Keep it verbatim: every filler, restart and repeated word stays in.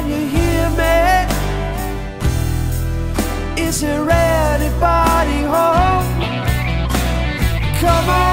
Can you hear me? Is there anybody home? Come on.